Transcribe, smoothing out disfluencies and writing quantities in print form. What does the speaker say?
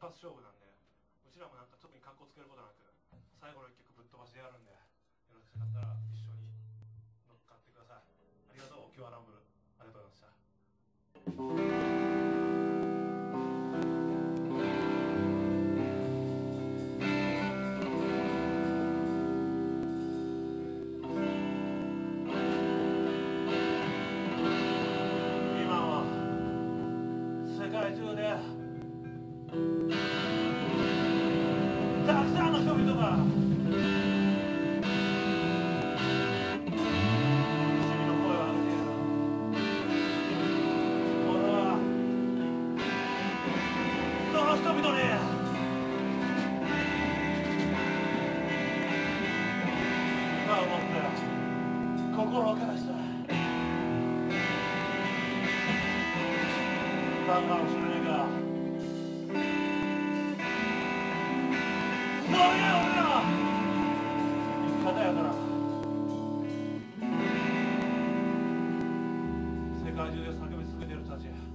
発勝負なんで、うちらもなんか特に格好つけることなく最後の一曲ぶっ飛ばしてやるんで、よろしかったら一緒に乗っかってください。ありがとう。今日はランブルありがとうございました。世界中でたくさんの人々が君の声を上げている。俺はその人々に歌を持って心を返したい。なんかもしれないが、そういう俺の生き方やから。世界中で叫び続けている人たち